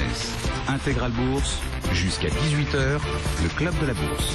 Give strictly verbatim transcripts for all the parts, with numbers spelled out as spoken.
Express. Intégral Bourse, jusqu'à dix-huit heures, le club de la bourse.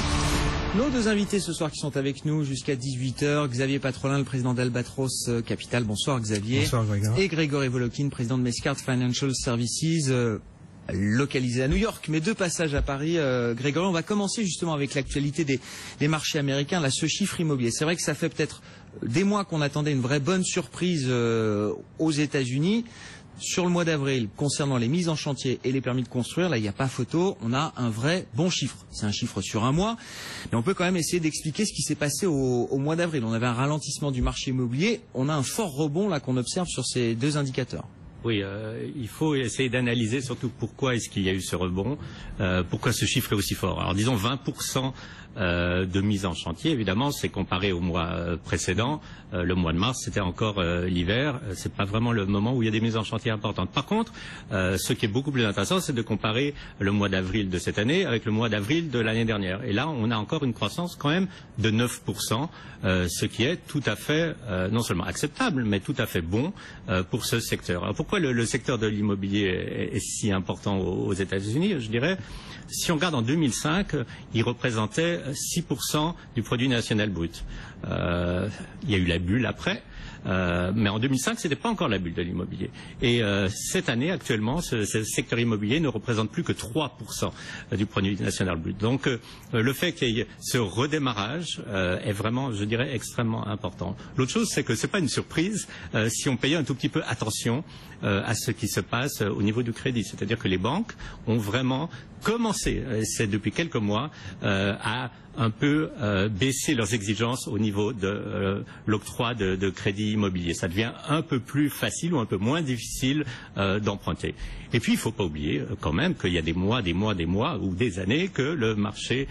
Nos deux invités ce soir qui sont avec nous jusqu'à dix-huit heures, Xavier Patrolin, le président d'Albatros Capital. Bonsoir Xavier. Bonsoir Grégoire. Et Grégory Volokhin, président de Mescart Financial Services, euh, localisé à New York, mais deux passages à Paris. Euh, Grégory, on va commencer justement avec l'actualité des, des marchés américains. Là, ce chiffre immobilier, c'est vrai que ça fait peut-être des mois qu'on attendait une vraie bonne surprise euh, aux États-Unis. Sur le mois d'avril, concernant les mises en chantier et les permis de construire, là il n'y a pas photo, on a un vrai bon chiffre. C'est un chiffre sur un mois, mais on peut quand même essayer d'expliquer ce qui s'est passé au, au mois d'avril. On avait un ralentissement du marché immobilier, on a un fort rebond là qu'on observe sur ces deux indicateurs. Oui, euh, il faut essayer d'analyser surtout pourquoi est-ce qu'il y a eu ce rebond, euh, pourquoi ce chiffre est aussi fort. Alors disons vingt pour cent euh, de mise en chantier, évidemment, c'est comparé au mois euh, précédent. Euh, le mois de mars, c'était encore euh, l'hiver. Euh, c'est pas vraiment le moment où il y a des mises en chantier importantes. Par contre, euh, ce qui est beaucoup plus intéressant, c'est de comparer le mois d'avril de cette année avec le mois d'avril de l'année dernière. Et là, on a encore une croissance quand même de neuf pour cent, euh, ce qui est tout à fait, euh, non seulement acceptable, mais tout à fait bon euh, pour ce secteur. Alors, pourquoi le, le secteur de l'immobilier est, est si important aux, aux États-Unis? Je dirais, si on regarde en deux mille cinq, il représentait six pour cent du produit national brut. Euh, il y a eu la bulle après, euh, mais en deux mille cinq, ce n'était pas encore la bulle de l'immobilier. Et euh, cette année, actuellement, ce, ce secteur immobilier ne représente plus que trois pour cent du produit national brut. Donc, euh, le fait qu'il y ait ce redémarrage euh, est vraiment, je dirais, extrêmement important. L'autre chose, c'est que ce n'est pas une surprise euh, si on payait un tout petit peu attention euh, à ce qui se passe au niveau du crédit. C'est-à-dire que les banques ont vraiment commencé, c'est depuis quelques mois, euh, à un peu euh, baisser leurs exigences au niveau de euh, l'octroi de, de crédit immobilier. Ça devient un peu plus facile ou un peu moins difficile euh, d'emprunter. Et puis, il ne faut pas oublier euh, quand même qu'il y a des mois, des mois, des mois ou des années que le marché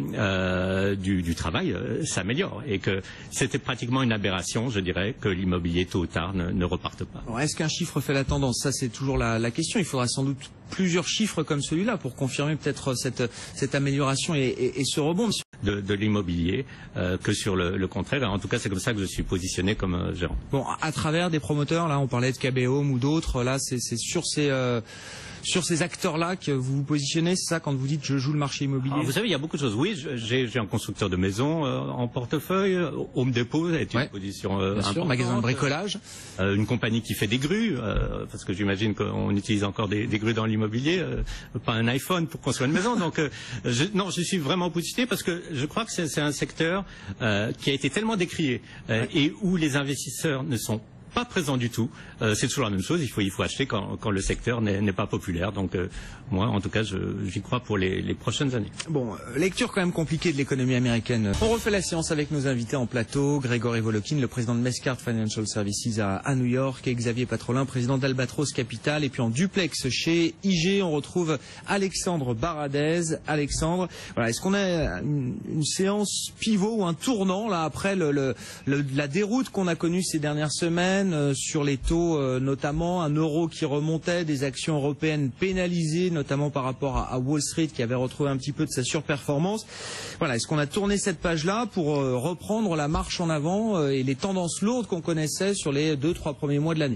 euh, du, du travail euh, s'améliore et que c'était pratiquement une aberration, je dirais, que l'immobilier tôt ou tard ne, ne reparte pas. Est-ce qu'un chiffre fait la tendance? Ça, c'est toujours la, la question. Il faudra sans doute plusieurs chiffres comme celui-là pour confirmer peut-être cette, cette amélioration et, et, et ce rebond. De, de l'immobilier euh, que sur le, le contraire. En tout cas, c'est comme ça que je suis positionné comme euh, gérant. Bon, à travers des promoteurs, là, on parlait de K B Home ou d'autres. Là, c'est sur ces euh, sur ces acteurs-là que vous vous positionnez. C'est ça quand vous dites je joue le marché immobilier? Alors, vous savez, il y a beaucoup de choses. Oui, j'ai un constructeur de maison euh, en portefeuille. Home Depot est une ouais, position euh, bien sûr, magasin de bricolage. Euh, une compagnie qui fait des grues, euh, parce que j'imagine qu'on utilise encore des, des grues dans l'immobilier, euh, pas un iPhone pour construire une maison. Donc, euh, je, non, je suis vraiment positionné parce que je crois que c'est un secteur euh, qui a été tellement décrié euh, et où les investisseurs ne sont pas présents du tout. Euh, c'est toujours la même chose. Il faut, il faut acheter quand, quand le secteur n'est pas populaire. Donc, euh, moi, en tout cas, j'y crois pour les, les prochaines années. Bon, euh, lecture quand même compliquée de l'économie américaine. On refait la séance avec nos invités en plateau. Grégory Volokhin, le président de Mescart Financial Services à, à New York, et Xavier Patrolin, président d'Albatros Capital. Et puis en duplex chez I G, on retrouve Alexandre Baradez. Alexandre, voilà, est-ce qu'on a une, une séance pivot ou un tournant là après le, le, le, la déroute qu'on a connue ces dernières semaines? Sur les taux, euh, notamment un euro qui remontait, des actions européennes pénalisées, notamment par rapport à, à Wall Street qui avait retrouvé un petit peu de sa surperformance. Voilà, est-ce qu'on a tourné cette page-là pour euh, reprendre la marche en avant euh, et les tendances lourdes qu'on connaissait sur les deux, trois premiers mois de l'année?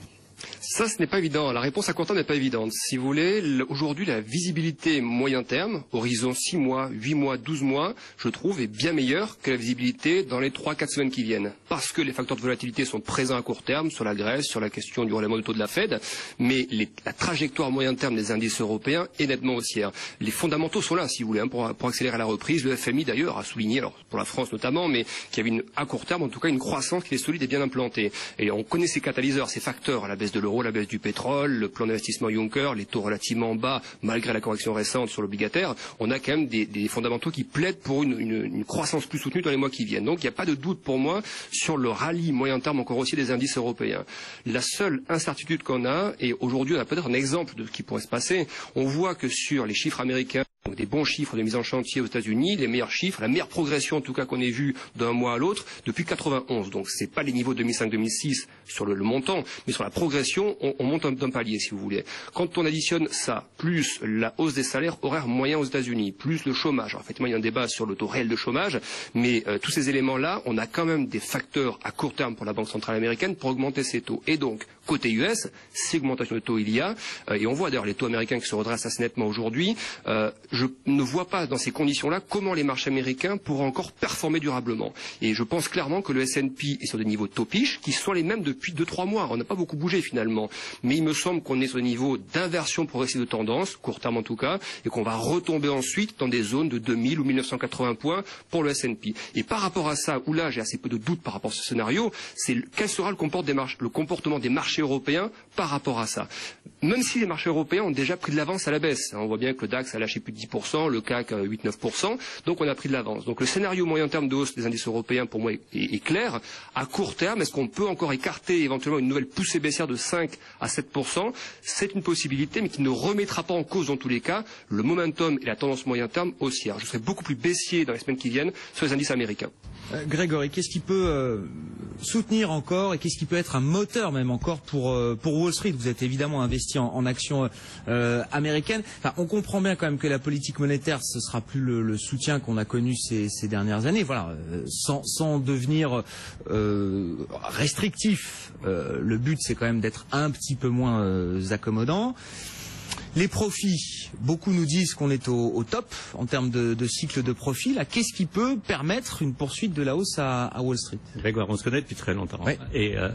Ça, ce n'est pas évident. La réponse à court terme n'est pas évidente. Si vous voulez, aujourd'hui, la visibilité moyen terme, horizon six mois, huit mois, douze mois, je trouve, est bien meilleure que la visibilité dans les trois quatre semaines qui viennent. Parce que les facteurs de volatilité sont présents à court terme, sur la Grèce, sur la question du relèvement du taux de la Fed, mais les, la trajectoire moyen terme des indices européens est nettement haussière. Les fondamentaux sont là, si vous voulez, hein, pour, pour accélérer la reprise. Le F M I, d'ailleurs, a souligné, alors pour la France notamment, mais qu'il y avait une, à court terme, en tout cas, une croissance qui est solide et bien implantée. Et on connaît ces catalyseurs, ces facteurs, la baisse de l'euro, la baisse du pétrole, le plan d'investissement Juncker, les taux relativement bas malgré la correction récente sur l'obligataire, on a quand même des, des fondamentaux qui plaident pour une, une, une croissance plus soutenue dans les mois qui viennent. Donc il n'y a pas de doute pour moi sur le rallye moyen terme encore aussi des indices européens. La seule incertitude qu'on a, et aujourd'hui on a peut-être un exemple de ce qui pourrait se passer, on voit que sur les chiffres américains, donc des bons chiffres de mise en chantier aux États-Unis, les meilleurs chiffres, la meilleure progression en tout cas qu'on ait vu d'un mois à l'autre depuis quatre-vingt-onze. Donc c'est pas les niveaux deux mille cinq deux mille six sur le, le montant, mais sur la progression, on, on monte d'un palier si vous voulez. Quand on additionne ça, plus la hausse des salaires horaires moyens aux États-Unis, plus le chômage, alors effectivement il y a un débat sur le taux réel de chômage, mais euh, tous ces éléments-là, on a quand même des facteurs à court terme pour la Banque centrale américaine pour augmenter ses taux. Et donc, côté U S, c'est augmentation de taux il y a, euh, et on voit d'ailleurs les taux américains qui se redressent assez nettement aujourd'hui. Euh, je ne vois pas dans ces conditions-là comment les marchés américains pourront encore performer durablement. Et je pense clairement que le S and P est sur des niveaux topiches qui sont les mêmes depuis deux trois mois. On n'a pas beaucoup bougé finalement, mais il me semble qu'on est sur des niveaux d'inversion progressive de tendance, court terme en tout cas, et qu'on va retomber ensuite dans des zones de deux mille ou mille neuf cent quatre-vingts points pour le S and P. Et par rapport à ça, où là j'ai assez peu de doutes par rapport à ce scénario, c'est quel sera le comportement des marchés, le comportement des marchés européens par rapport à ça. Même si les marchés européens ont déjà pris de l'avance à la baisse, on voit bien que le DAX a lâché plus de dix pour cent, le C A C huit neuf pour cent, donc on a pris de l'avance. Donc le scénario moyen terme de hausse des indices européens pour moi est, est, est clair. À court terme, est-ce qu'on peut encore écarter éventuellement une nouvelle poussée baissière de cinq à sept pour cent? C'est une possibilité, mais qui ne remettra pas en cause dans tous les cas le momentum et la tendance moyen terme haussière. Je serai beaucoup plus baissier dans les semaines qui viennent sur les indices américains. Euh, Grégory, qu'est-ce qui peut euh, soutenir encore et qu'est-ce qui peut être un moteur même encore pour euh, pour Wall Street? Vous êtes évidemment investi en, en actions euh, américaines. Enfin, on comprend bien quand même que la politique monétaire, ce sera plus le, le soutien qu'on a connu ces, ces dernières années. Voilà, euh, sans, sans devenir euh, restrictif. Euh, le but, c'est quand même d'être un petit peu moins euh, accommodant. Les profits, beaucoup nous disent qu'on est au, au top en termes de, de cycle de profit. Là, qu'est-ce qui peut permettre une poursuite de la hausse à, à Wall Street? Grégoire, on se connaît depuis très longtemps. Oui. Et euh,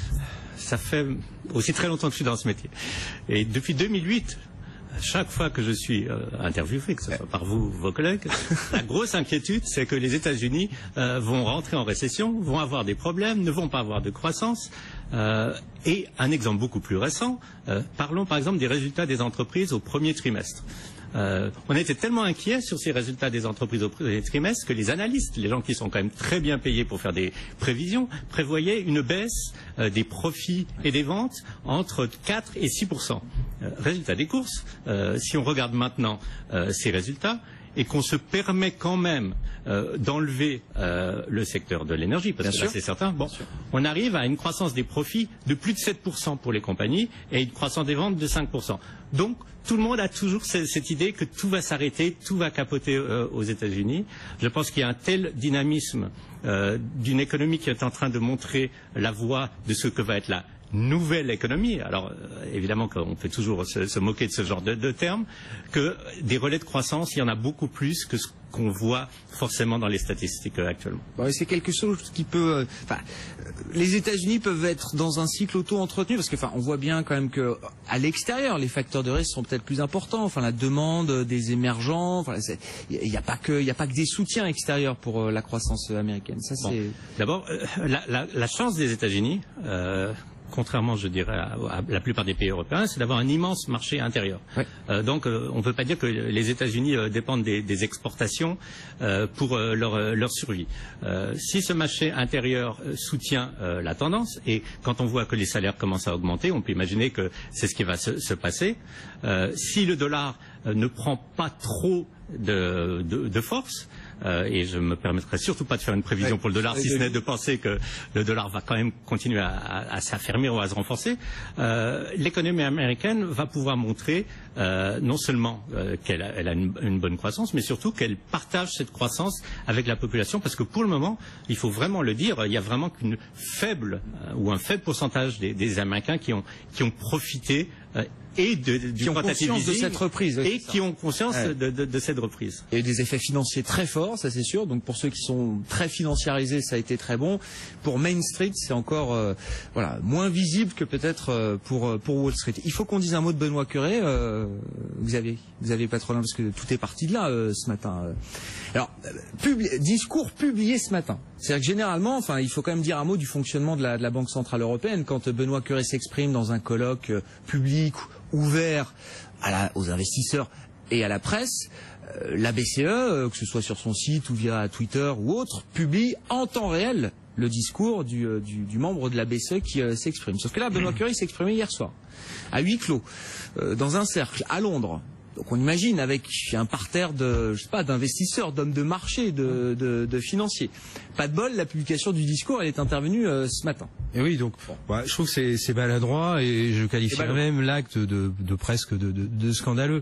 ça fait aussi très longtemps que je suis dans ce métier. Et depuis deux mille huit, chaque fois que je suis euh, interviewé, que ce soit par vous, vos collègues, la grosse inquiétude, c'est que les États-Unis euh, vont rentrer en récession, vont avoir des problèmes, ne vont pas avoir de croissance. Euh, et un exemple beaucoup plus récent, euh, parlons par exemple des résultats des entreprises au premier trimestre. Euh, on était tellement inquiets sur ces résultats des entreprises au premier trimestre que les analystes, les gens qui sont quand même très bien payés pour faire des prévisions, prévoyaient une baisse euh, des profits et des ventes entre quatre et six pour cent. Euh, résultat des courses, euh, si on regarde maintenant euh, ces résultats, et qu'on se permet quand même euh, d'enlever euh, le secteur de l'énergie, parce Bien que là c'est certain, bon, on arrive à une croissance des profits de plus de sept pour cent pour les compagnies et une croissance des ventes de cinq pour cent. Donc tout le monde a toujours cette, cette idée que tout va s'arrêter, tout va capoter euh, aux États-Unis. Je pense qu'il y a un tel dynamisme euh, d'une économie qui est en train de montrer la voie de ce que va être la nouvelle économie, alors euh, évidemment qu'on peut toujours se, se moquer de ce genre de, de termes, que des relais de croissance, il y en a beaucoup plus que ce qu'on voit forcément dans les statistiques euh, actuellement. Bon, c'est quelque chose qui peut... Euh, enfin, les États-Unis peuvent être dans un cycle auto-entretenu, parce que, enfin, on voit bien quand même que à l'extérieur, les facteurs de risque sont peut-être plus importants. Enfin, la demande des émergents, enfin, il n'y a pas que, il n'y a pas que des soutiens extérieurs pour euh, la croissance américaine. Ça, bon. c'est. D'abord, euh, la, la, la chance des États-Unis. Euh, contrairement, je dirais, à, à la plupart des pays européens, c'est d'avoir un immense marché intérieur. Oui. Euh, donc, euh, on ne peut pas dire que les États-Unis euh, dépendent des, des exportations euh, pour euh, leur, euh, leur survie. Euh, si ce marché intérieur euh, soutient euh, la tendance, et quand on voit que les salaires commencent à augmenter, on peut imaginer que c'est ce qui va se, se passer. Euh, si le dollar euh, ne prend pas trop de, de, de force, Euh, et je me permettrai surtout pas de faire une prévision pour le dollar, si ce n'est de penser que le dollar va quand même continuer à, à, à s'affermir ou à se renforcer. Euh, l'économie américaine va pouvoir montrer euh, non seulement euh, qu'elle a, elle a une, une bonne croissance, mais surtout qu'elle partage cette croissance avec la population, parce que pour le moment, il faut vraiment le dire, il y a vraiment qu'une faible euh, ou un faible pourcentage des, des Américains qui ont, qui ont profité euh, et de, du qui ont conscience de cette reprise et qui ont conscience ouais. de, de, de cette reprise. Il y a eu des effets financiers très forts, ça c'est sûr. Donc pour ceux qui sont très financiarisés, ça a été très bon. Pour Main Street, c'est encore euh, voilà moins visible que peut-être euh, pour pour Wall Street. Il faut qu'on dise un mot de Benoît Cœuré. Euh, vous avez vous avez pas trop loin parce que tout est parti de là euh, ce matin. Alors publi discours publié ce matin. C'est-à-dire que généralement, enfin, il faut quand même dire un mot du fonctionnement de la, de la Banque centrale européenne. Quand Benoît Cœuré s'exprime dans un colloque euh, public ouvert à la, aux investisseurs et à la presse, euh, la B C E, euh, que ce soit sur son site ou via Twitter ou autre, publie en temps réel le discours du, euh, du, du membre de la B C E qui euh, s'exprime. Sauf que là, Benoît Cœuré s'est exprimé hier soir, à huis clos, euh, dans un cercle, à Londres. Donc on imagine avec un parterre de, je sais pas, d'investisseurs, d'hommes de marché, de, de, de financiers. Pas de bol, la publication du discours, elle est intervenue euh, ce matin. Et oui, donc bon. bah, je trouve que c'est maladroit et je qualifie même l'acte de, de presque de, de, de scandaleux.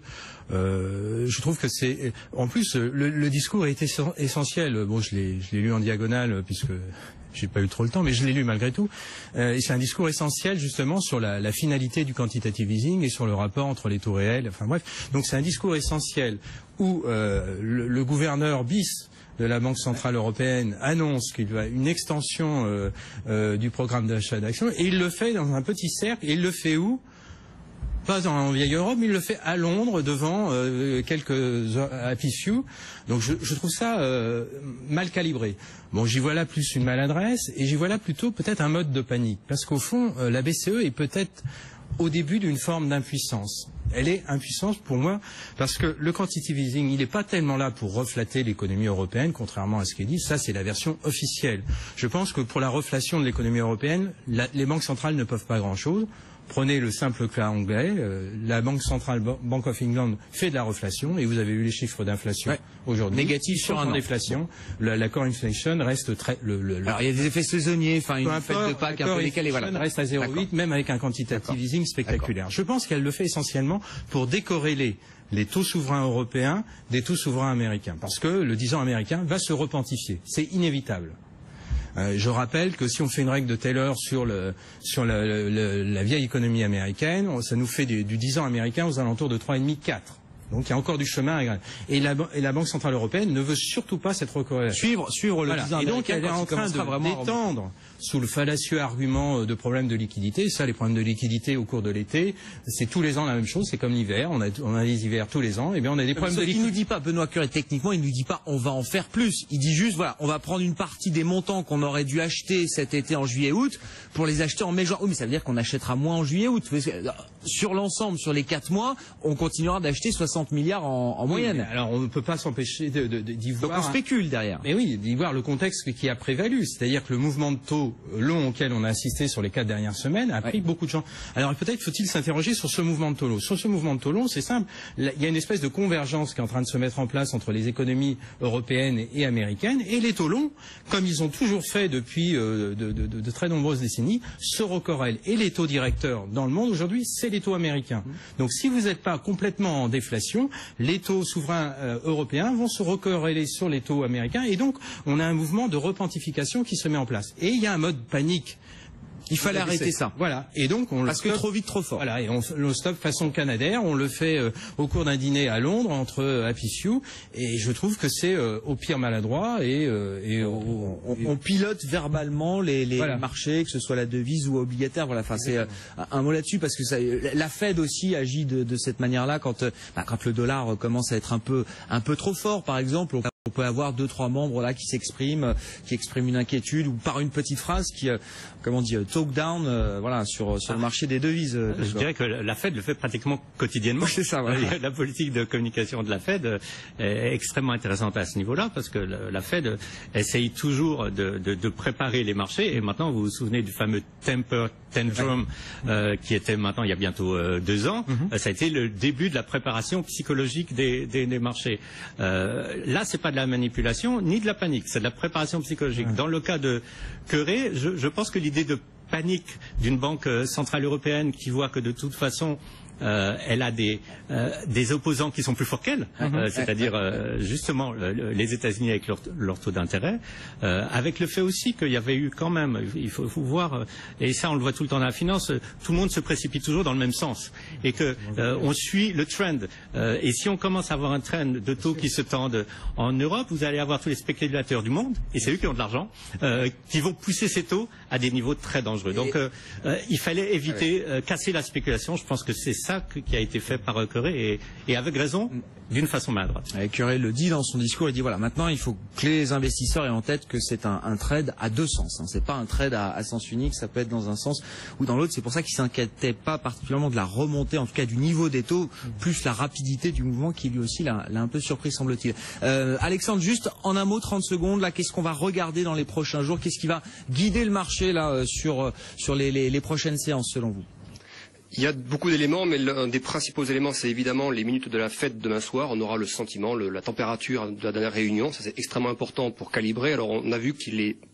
Euh, je trouve que c'est, en plus, le, le discours est essentiel. Bon, je l'ai, je l'ai lu en diagonale puisque j'ai pas eu trop le temps, mais je l'ai lu malgré tout. Euh, et c'est un discours essentiel justement sur la, la finalité du quantitative easing et sur le rapport entre les taux réels. Enfin bref, donc c'est un discours essentiel où euh, le, le gouverneur bis de la Banque centrale européenne annonce qu'il y a une extension euh, euh, du programme d'achat d'actions, et il le fait dans un petit cercle. Et il le fait où? Pas en vieille Europe, mais il le fait à Londres devant euh, quelques happy few. Donc je, je trouve ça euh, mal calibré. Bon, j'y vois là plus une maladresse, et j'y vois là plutôt peut-être un mode de panique, parce qu'au fond, euh, la B C E est peut-être au début d'une forme d'impuissance. Elle est impuissante pour moi parce que le quantitative easing, il n'est pas tellement là pour reflater l'économie européenne, contrairement à ce qui est dit. Ça, c'est la version officielle. Je pense que pour la reflation de l'économie européenne, la, les banques centrales ne peuvent pas grand-chose. Prenez le simple cas anglais, euh, la Banque centrale, Bank of England, fait de la reflation, et vous avez eu les chiffres d'inflation ouais. aujourd'hui. Négatif sur un an. Déflation, la, la core inflation reste très... Le, le, le... Alors il y a des effets saisonniers, enfin une fête de Pâques un peu décalée, voilà. Reste à zéro virgule huit, même avec un quantitative easing spectaculaire. Je pense qu'elle le fait essentiellement pour décorréler les taux souverains européens des taux souverains américains, parce que le dix ans américain va se repentifier. C'est inévitable. Euh, je rappelle que si on fait une règle de Taylor sur, le, sur le, le, la vieille économie américaine, ça nous fait du, du dix ans américain aux alentours de trois virgule cinq quatre. Donc il y a encore du chemin à gagner. Et la, et la Banque centrale européenne ne veut surtout pas cette recorrélation. Suivre, suivre le voilà. dix ans et donc elle est en train de d'étendre sous le fallacieux argument de problèmes de liquidité. Ça, les problèmes de liquidité au cours de l'été, c'est tous les ans la même chose. C'est comme l'hiver. On a, on a les hivers tous les ans. Et bien on a des problèmes de liquidité. Il nous dit pas, Benoît Cœur, techniquement, il nous dit pas on va en faire plus. Il dit juste voilà, on va prendre une partie des montants qu'on aurait dû acheter cet été en juillet-août pour les acheter en mai-juin. Oui, mais ça veut dire qu'on achètera moins en juillet-août. Sur l'ensemble, sur les quatre mois, on continuera d'acheter soixante milliards en, en moyenne. Oui, alors on ne peut pas s'empêcher de, de, de, d'y voir. Donc on spécule derrière. Mais oui, d'y voir le contexte qui a prévalu. C'est-à-dire que le mouvement de taux long auquel on a assisté sur les quatre dernières semaines a pris ouais. beaucoup de gens. Alors peut-être faut-il s'interroger sur ce mouvement de taux long. Sur ce mouvement de taux long, c'est simple. Il y a une espèce de convergence qui est en train de se mettre en place entre les économies européennes et américaines. Et les taux longs, comme ils ont toujours fait depuis euh, de, de, de, de très nombreuses décennies, se recorrèlent. Et les taux directeurs dans le monde aujourd'hui, c'est les taux américains. Donc si vous n'êtes pas complètement en déflation, les taux souverains euh, européens vont se recorréler sur les taux américains. Et donc on a un mouvement de repentification qui se met en place. Et il y a un mode panique. Il fallait arrêter ça. Voilà. Et donc on parce le que trop vite, trop fort. Voilà. Et on le stoppe façon Canadair. On le fait euh, au cours d'un dîner à Londres entre euh, Happy Few. Et je trouve que c'est euh, au pire maladroit et, euh, et on, on, on pilote verbalement les, les voilà. marchés, que ce soit la devise ou obligataire. Voilà. Enfin, c'est euh, un mot là-dessus parce que ça, la Fed aussi agit de, de cette manière-là quand, bah, quand le dollar commence à être un peu, un peu trop fort, par exemple. On peut avoir deux, trois membres là qui s'expriment, qui expriment une inquiétude ou par une petite phrase qui, euh, comment on dit, euh, talk down, euh, voilà, sur sur ah. le marché des devises. Euh, Je dirais que la Fed le fait pratiquement quotidiennement. C'est ça. Voilà. La politique de communication de la Fed est extrêmement intéressante à ce niveau-là parce que la Fed essaye toujours de, de, de préparer les marchés. Et maintenant, vous vous souvenez du fameux temper tantrum euh, qui était maintenant il y a bientôt euh, deux ans. Mm-hmm. Ça a été le début de la préparation psychologique des, des, des marchés. Euh, là, c'est pas de la manipulation ni de la panique, c'est de la préparation psychologique. Ouais. Dans le cas de Queré, je, je pense que l'idée de panique d'une banque centrale européenne qui voit que de toute façon Euh, elle a des, euh, des opposants qui sont plus forts qu'elle, mm-hmm. euh, c'est-à-dire euh, justement le, le, les États-Unis avec leur, leur taux d'intérêt, euh, avec le fait aussi qu'il y avait eu quand même, il faut, faut voir, et ça on le voit tout le temps dans la finance, tout le monde se précipite toujours dans le même sens, et que euh, on suit le trend. Euh, et si on commence à avoir un trend de taux qui se tendent en Europe, vous allez avoir tous les spéculateurs du monde, et c'est eux qui ont de l'argent, euh, qui vont pousser ces taux à des niveaux très dangereux. Donc euh, euh, il fallait éviter, euh, casser la spéculation. Je pense que c'est ça qui a été fait par Queré et, et avec raison, d'une façon maladroite. Queré le dit dans son discours, il dit voilà, maintenant il faut que les investisseurs aient en tête que c'est un, un trade à deux sens. Hein. C'est pas un trade à, à sens unique, ça peut être dans un sens ou dans l'autre. C'est pour ça qu'il s'inquiétait pas particulièrement de la remontée, en tout cas du niveau des taux, plus la rapidité du mouvement qui lui aussi l'a un peu surpris, semble-t-il. Euh, Alexandre, juste en un mot, trente secondes, là, qu'est-ce qu'on va regarder dans les prochains jours? Qu'est-ce qui va guider le marché là sur, sur les, les, les prochaines séances selon vous? Il y a beaucoup d'éléments, mais l'un des principaux éléments, c'est évidemment les minutes de la Fed demain soir. On aura le sentiment, le, la température de la dernière réunion. Ça, c'est extrêmement important pour calibrer. Alors, on a vu qu'il est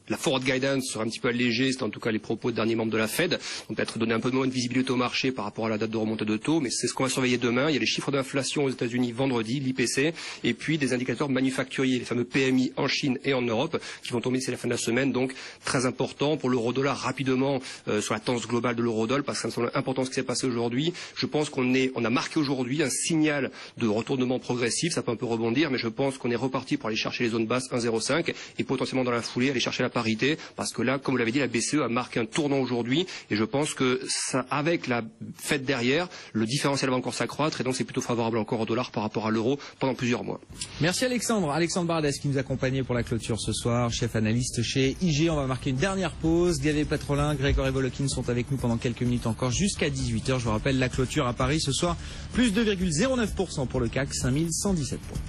la forward guidance sera un petit peu allégée, c'est en tout cas les propos de derniers membres de la Fed, donc peut-être donner un peu moins de visibilité au marché par rapport à la date de remontée de taux, mais c'est ce qu'on va surveiller demain. Il y a les chiffres d'inflation aux États-Unis vendredi, l'I P C, et puis des indicateurs manufacturiers, les fameux P M I en Chine et en Europe, qui vont tomber d'ici la fin de la semaine, donc très important pour l'euro-dollar rapidement euh, sur la tendance globale de l'euro-dollar, parce que ça me semble important ce qui s'est passé aujourd'hui. Je pense qu'on est, on a marqué aujourd'hui un signal de retournement progressif, ça peut un peu rebondir, mais je pense qu'on est reparti pour aller chercher les zones basses un virgule zéro cinq et potentiellement dans la foulée aller chercher la parité, parce que là, comme vous l'avez dit, la B C E a marqué un tournant aujourd'hui, et je pense que ça, avec la Fed derrière, le différentiel va encore s'accroître, et donc c'est plutôt favorable encore au dollar par rapport à l'euro pendant plusieurs mois. Merci Alexandre. Alexandre Bardès qui nous accompagnait pour la clôture ce soir, chef analyste chez I G. On va marquer une dernière pause. Xavier Patrolin, Grégory Volokin sont avec nous pendant quelques minutes encore jusqu'à dix-huit heures. Je vous rappelle la clôture à Paris ce soir, plus deux virgule zéro neuf pour cent pour le C A C, cinq mille cent dix-sept points.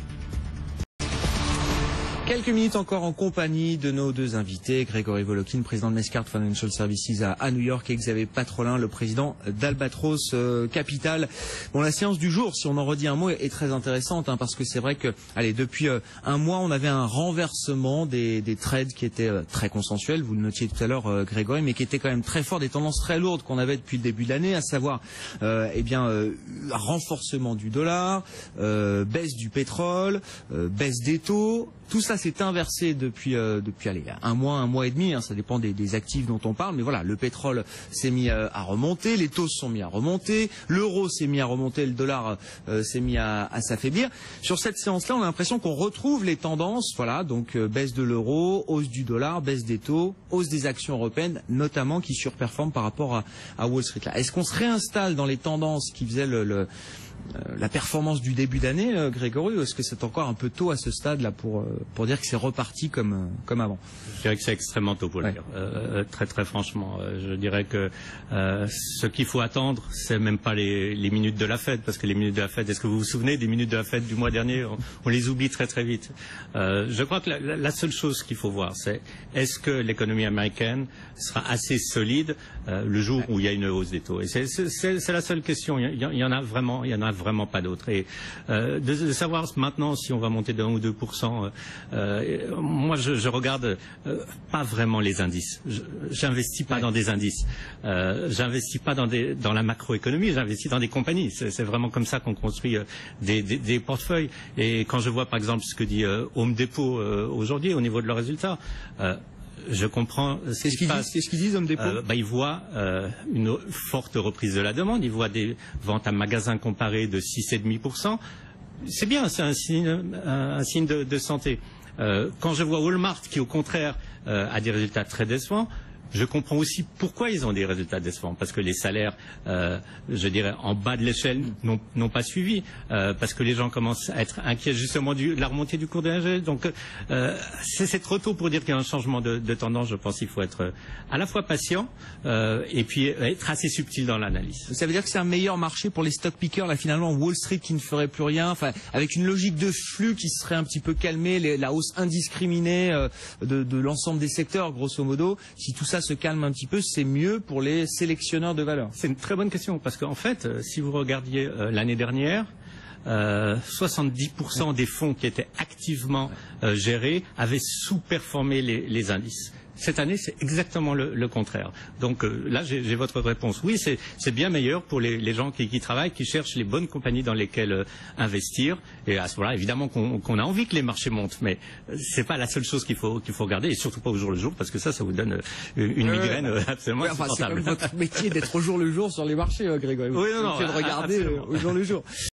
Quelques minutes encore en compagnie de nos deux invités, Grégory Volokin, président de Mescart Financial Services à, à New York, et Xavier Patrolin, le président d'Albatros euh, Capital. Bon, la séance du jour, si on en redit un mot, est, est très intéressante, hein, parce que c'est vrai que, allez, depuis euh, un mois, on avait un renversement des, des trades qui étaient euh, très consensuels, vous le notiez tout à l'heure, euh, Grégory, mais qui étaient quand même très forts, des tendances très lourdes qu'on avait depuis le début de l'année, à savoir, euh, eh bien, euh, renforcement du dollar, euh, baisse du pétrole, euh, baisse des taux. Tout ça s'est inversé depuis euh, depuis allez, un mois, un mois et demi, hein, ça dépend des, des actifs dont on parle, mais voilà, le pétrole s'est mis euh, à remonter, les taux se sont mis à remonter, l'euro s'est mis à remonter, le dollar euh, s'est mis à, à s'affaiblir. Sur cette séance-là, on a l'impression qu'on retrouve les tendances, voilà, donc euh, baisse de l'euro, hausse du dollar, baisse des taux, hausse des actions européennes, notamment qui surperforment par rapport à, à Wall Street. Là, est-ce qu'on se réinstalle dans les tendances qui faisaient le, le la performance du début d'année, euh, Grégory, ou est-ce que c'est encore un peu tôt à ce stade-là pour, euh, pour dire que c'est reparti comme, euh, comme avant? Je dirais que c'est extrêmement tôt pour le ouais. dire. Euh, très très franchement, euh, je dirais que euh, ce qu'il faut attendre, c'est même pas les, les minutes de la Fed, parce que les minutes de la Fed, est-ce que vous vous souvenez des minutes de la Fed du mois dernier? On, on les oublie très très vite. Euh, je crois que la, la seule chose qu'il faut voir, c'est est-ce que l'économie américaine sera assez solide euh, le jour où il y a une hausse des taux? Et c'est, c'est, c'est la seule question. Il y, il y en a vraiment, il y en a vraiment pas d'autres. Et euh, de, de savoir maintenant si on va monter d'un ou deux pour cent, euh, moi je, je regarde euh, pas vraiment les indices. Je, j'investis pas ouais. dans des indices. Euh, j'investis pas dans des dans la macroéconomie. J'investis dans des compagnies. C'est, c'est vraiment comme ça qu'on construit euh, des, des, des portefeuilles. Et quand je vois par exemple ce que dit euh, Home Depot euh, aujourd'hui au niveau de leurs résultats. Euh, Je comprends ce qui se passe. Qu'est-ce qu'ils disent, Home Depot? euh, bah, Ils voient euh, une forte reprise de la demande. Ils voient des ventes à magasins comparés de six virgule cinq pour cent. C'est bien, c'est un signe, un, un signe de, de santé. Euh, quand je vois Walmart qui, au contraire, euh, a des résultats très décevants, je comprends aussi pourquoi ils ont des résultats décevants, parce que les salaires, euh, je dirais, en bas de l'échelle n'ont, n'ont pas suivi, euh, parce que les gens commencent à être inquiets justement du, de la remontée du cours de l'énergie. Donc euh, c'est, c'est trop tôt pour dire qu'il y a un changement de, de tendance. Je pense qu'il faut être à la fois patient euh, et puis être assez subtil dans l'analyse. Ça veut dire que c'est un meilleur marché pour les stock pickers, là finalement Wall Street qui ne ferait plus rien, enfin avec une logique de flux qui serait un petit peu calmée, les, la hausse indiscriminée euh, de, de l'ensemble des secteurs, grosso modo. Si tout ça se calme un petit peu, c'est mieux pour les sélectionneurs de valeur? C'est une très bonne question, parce qu'en fait, euh, si vous regardiez euh, l'année dernière, euh, soixante-dix pour cent des fonds qui étaient activement euh, gérés avaient sous-performé les, les indices. Cette année, c'est exactement le, le contraire. Donc euh, là, j'ai, j'ai votre réponse. Oui, c'est, c'est bien meilleur pour les, les gens qui, qui travaillent, qui cherchent les bonnes compagnies dans lesquelles euh, investir. Et à ce moment-là, évidemment qu'on, qu'on a envie que les marchés montent, mais euh, c'est pas la seule chose qu'il faut, qu'il faut regarder, et surtout pas au jour le jour, parce que ça, ça vous donne euh, une euh, migraine euh, absolument ouais, enfin, insupportable. c'est comme votre métier d'être au jour le jour sur les marchés, euh, Grégory. Oui, non, non, de regarder absolument. au jour le jour.